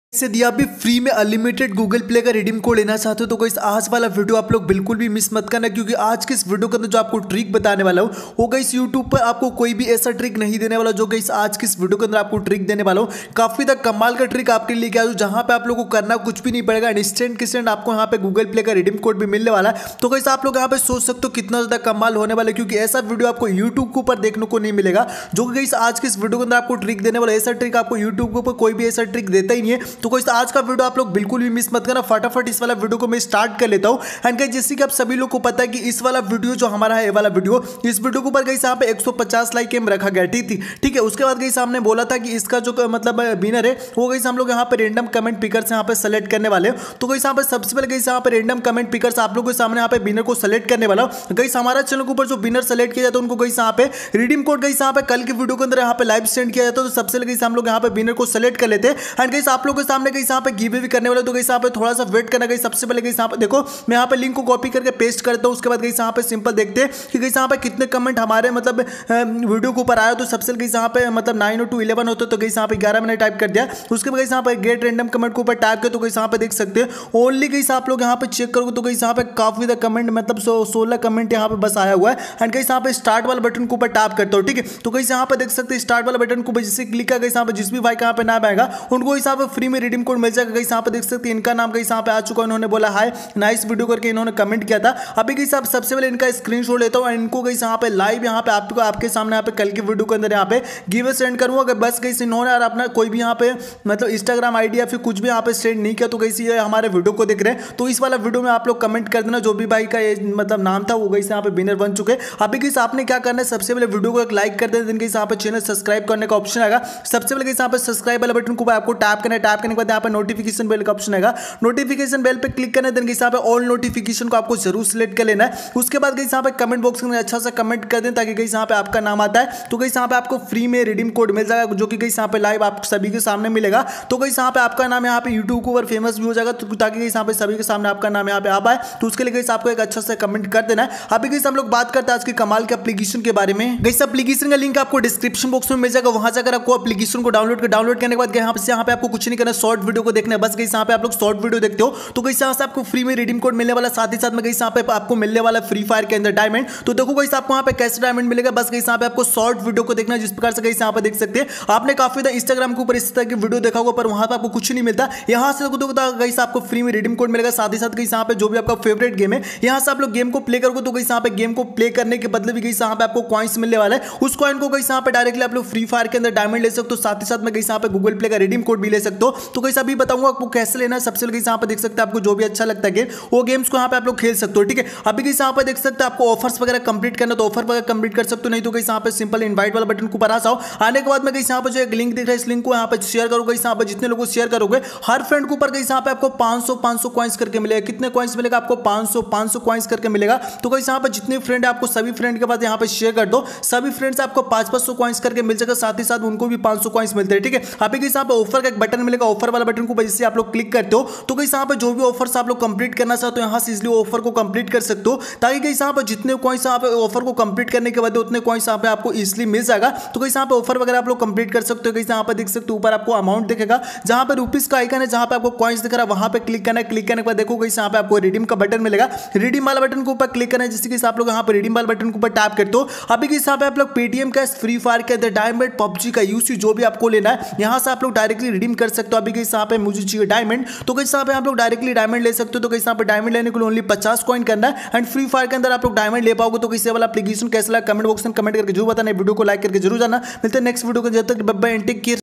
यदि आप भी फ्री में अनलिमिटेड गूगल प्ले का रिडीम कोड लेना चाहते हो तो गाइस आज वाला वीडियो आप लोग बिल्कुल भी मिस मत करना, क्योंकि आज के इस वीडियो के अंदर जो आपको ट्रिक बताने वाला हूँ वो गाइस यूट्यूब पर आपको कोई भी ऐसा ट्रिक नहीं देने वाला जो गाइस आज के इस वीडियो के अंदर आपको ट्रिक देने वाला हूँ। काफी तक कमाल का ट्रिक आपके लिए लेके आया हूँ जहां पे आप लोगों को करना कुछ भी नहीं पड़ेगा, इंस्टेंट किस्टेंट आपको यहाँ पे गूगल प्ले का रिडीम कोड भी मिलने वाला है। तो गाइस आप लोग यहाँ पे सोच सकते हो कितना ज्यादा कमाल होने वाला है, क्योंकि ऐसा वीडियो आपको यूट्यूब के ऊपर देखने को नहीं मिलेगा जो गाइस आज के इस वीडियो के अंदर आपको ट्रिक देने वाला। ऐसा ट्रिक आपको यूट्यूब के ऊपर कोई भी ऐसा ट्रिक देता ही नहीं है। तो गाइस आज का आप लोग बिल्कुल भी मिस मत करना, फटाफट इस वाला वीडियो को मैं स्टार्ट कर लेता हूं। एंड गाइस जैसे कि आप सभी लोग को पता है कि इस वाला वीडियो जो हमारा है, ये वाला वीडियो, इस वीडियो के ऊपर गाइस यहां पे 150 लाइक एम रखा गया, ठीक है। उसके बाद गाइस हमने बोला था कि इसका जो मतलब विनर है वो गाइस हम लोग यहां पे रैंडम कमेंट पिकर्स यहां पे सेलेक्ट करने वाले हैं। तो गाइस यहां पे सबसे पहले गाइस यहां पे रैंडम कमेंट पिकर्स आप लोगों के सामने यहां पे विनर को सेलेक्ट करने वाला हूं। गाइस हमारा चैनल के ऊपर जो विनर सेलेक्ट किया जाता है उनको गाइस यहां पे रिडीम कोड गाइस यहां पे कल की वीडियो के अंदर यहां पे लाइव सेंड किया जाता है। तो सबसे पहले गाइस हम लोग यहां पे विनर को सेलेक्ट कर लेते हैं। एंड गाइस आप लोगों के सामने गाइस यहां पे गिव अवे करने वाले, तो गाइस यहां पे थोड़ा सा वेट करना। गाइस सबसे पहले गाइस यहां पे देखो मैं यहां पे लिंक को कॉपी करके पेस्ट करता हूं। उसके बाद गाइस यहां पे सिंपल देखते हैं कि गाइस यहां पे कितने कमेंट हमारे मतलब वीडियो के ऊपर आया। तो सबसे पहले गाइस यहां पे मतलब 9 और 2 11 होता है, तो गाइस यहां पे 11 मैंने टाइप कर दिया। उसके बाद गाइस यहां पे गेट रैंडम कमेंट के ऊपर टाइप किया, तो गाइस यहां पे देख सकते हैं ओनली गाइस आप लोग यहां पे चेक करोगे तो गाइस यहां पे काफी ज्यादा कमेंट मतलब 16 कमेंट यहां पे बस आया हुआ है। एंड गाइस यहां पे स्टार्ट वाला बटन के ऊपर टैप करता हूं, ठीक है। तो गाइस यहां पे देख सकते हैं स्टार्ट वाला बटन को जैसे क्लिक कर गाइस यहां पे जिस भी भाई का यहां पे नाम आएगा उनको इस यहां पे फ्री में रिडीम कोड मिल जाएगा। गाइस यहां पे देख सकते हैं इनका नाम गाइस यहां पे आ चुका है, उन्होंने बोला हाय नाइस वीडियो करके इन्होंने कमेंट किया था। अभी गाइस आप सबसे पहले इनका स्क्रीनशॉट लेता हूं, इनको गाइस यहां पे लाइव यहां पे आपको आपके सामने यहां पे कल की वीडियो के अंदर यहां पे गिव अवे सेंड करूंगा। बस गाइस इन्होंने यार अपना कोई भी यहां पे मतलब इंस्टाग्राम आईडी या फिर कुछ भी यहां पे सेंड नहीं किया, तो गाइस ये हमारे वीडियो को देख रहे हैं तो इस वाला वीडियो में आप लोग कमेंट कर देना जो भी भाई का मतलब नाम था वो गाइस यहां पे विनर बन चुके। अभी गाइस आपने क्या करना है, सबसे पहले वीडियो को एक लाइक कर देना, गाइस यहां पे चैनल सब्सक्राइब करने का ऑप्शन आएगा। सबसे पहले गाइस यहां पे सब्सक्राइब वाला बटन को आपको टैप करना है, टैप करने के बाद यहां पे नोटिफिकेशन बेल का ऑप्शन आएगा, नोटिफिकेशन बेल पे क्लिक करना है। देन गाइस यहां पे ऑल नोटिफिकेशन को आपको जरूर सिलेक्ट कर लेना है। उसके बाद गाइस यहां पे कमेंट बॉक्स में अच्छा सा कमेंट कर दें ताकि गाइस यहां पे आपका नाम आता है। तो गाइस यहां पे आपको फ्री में रिडीम कोड मिल जाएगा जो कि गाइस यहां पे लाइव आप सभी के सामने मिलेगा। तो गाइस यहां पे आपका नाम यहां पे YouTube के ऊपर फेमस भी हो जाएगा, तो ताकि गाइस यहां पे सभी के सामने आपका नाम यहां पे आ पाए। तो उसके लिए गाइस आपको एक अच्छा सा कमेंट कर देना है। अभी गाइस हम लोग बात करते हैं आज के कमाल के एप्लीकेशन के बारे में। गाइस एप्लीकेशन का लिंक आपको डिस्क्रिप्शन बॉक्स में मिल जाएगा, वहां जाकर आपको एप्लीकेशन को डाउनलोड करने के बाद यहां पे आपको कुछ नहीं करना, शॉर्ट वीडियो को देखना है। बस गाइस यहां पे आप लोग शॉर्ट वीडियो देखते हो तो गाइस यहां से आपको फ्री में रिडीम कोड मिलने वाला, साथ ही साथ में गाइस यहां पे आपको मिलने वाला फ्री फायर के अंदर डायमंड। तो देखो गाइस आपको यहां पे कैसे डायमंड मिलेगा, बस गाइस यहां पे आपको शॉर्ट वीडियो को देखना है। जिस प्रकार से गाइस यहां पे देख सकते हैं आपने काफी ज्यादा इंस्टाग्राम के ऊपर इस तरह की वीडियो देखा होगा, पर वहां पे आपको कुछ नहीं मिलता। यहां से देखो गाइस आपको फ्री में रिडीम कोड मिलेगा। साथ ही साथ गाइस यहां पे जो भी आपका फेवरेट गेम है यहां से आप लोग गेम को प्ले करोगे तो गाइस यहां पे गेम को प्ले करने के बदले भी गाइस यहां पे आपको कॉइंस मिलने वाला है। उस कॉइन को गाइस यहां पे डायरेक्टली आप लोग फ्री फायर के अंदर डायमंड ले सकते हो, साथ ही साथ में गाइस यहां पे गूगल प्ले का रिडीम कोड भी ले सकते हो। तो गाइस अभी बताऊंगा आपको कैसे लेना है। सबसे पहले गाइस यहां पे देख सकते हैं आपको जो भी अच्छा लगता है गेम वो गेम्स को यहां पे आप लोग खेल सकते हो, ठीक है। अभी गाइस यहां पे देख सकते हैं आपको ऑफर्स वगैरह कंप्लीट करना तो ऑफर वगैरह कंप्लीट कर सकते हो, नहीं तो गाइस यहां पे सिंपल इनवाइट वाला बटन के ऊपर आ जाओ। आने के बाद में गाइस यहां पे जो एक लिंक दिख रहा है इस लिंक को यहां पे शेयर करोगे। गाइस यहां पे जितने लोगों को शेयर करोगे हर फ्रेंड के ऊपर गाइस यहां पे आपको 500 कॉइंस करके मिलेगा। कितने कॉइंस मिलेगा आपको? 500 कॉइंस करके मिलेगा। तो गाइस यहां पे जितने फ्रेंड है आपको सभी फ्रेंड के बाद यहां पे शेयर कर दो, सभी फ्रेंड्स आपको 500 कॉइंस करके मिल जाएगा, साथ ही साथ उनको भी 500 कॉइंस मिलते हैं, ठीक है। अभी गाइस यहां पे ऑफर का एक बटन मिलेगा, ऑफर वाला बटन को जैसे आप लोग क्लिक करते हो तो गाइस यहां पे जो भी ऑफर्स आप लोग कंप्लीट करना चाहते हो यहां से इजीली ऑफर को कंप्लीट कर सकते हो, ताकि गाइस यहां पे जितने कॉइंस यहां पे ऑफर को कंप्लीट करने के बाद उतने कॉइंस यहां पे आपको इजीली मिल जाएगा। तो गाइस यहां पे ऑफर वगैरह आप लोग कंप्लीट कर सकते हो। गाइस यहां पे देख सकते हो ऊपर आपको अमाउंट दिखेगा, जहां पे रुपीस का आइकन है, जहां पे आपको कॉइंस दिख रहा है वहां पे क्लिक करना है। क्लिक करने के बाद देखो गाइस यहां पे आपको रिडीम का बटन मिलेगा, रिडीम वाला बटन के ऊपर क्लिक करना है। जैसे कि आप लोग यहां पे रिडीम वाला बटन के ऊपर टैप करते हो अभी गाइस यहां पे आप लोग पेटीएम कैश, फ्री फायर के अंदर डायमंड, पबजी का यूसी जो भी आपको लेना है यहां से आप लोग डायरेक्टली रिडीम कर सकते हो। अभी गाइस यहां पे मुझे चाहिए डायमंड, तो गाइस यहां पे आप लोग डायरेक्टली डायमंड ले सकते हो। तो गाइस यहां पे डायमंड लेने के लिए ओनली 50 कॉइन करना है एंड फ्री फायर के अंदर आप लोग डायमंड ले पाओगे। तो किसी वाला एप्लीकेशन कैसा लगा कमेंट बॉक्स में कमेंट करके जरूर बताना, वीडियो को लाइक करके जरूर जाना। मिलते हैं नेक्स्ट वीडियो को, जब तक bye bye and take care.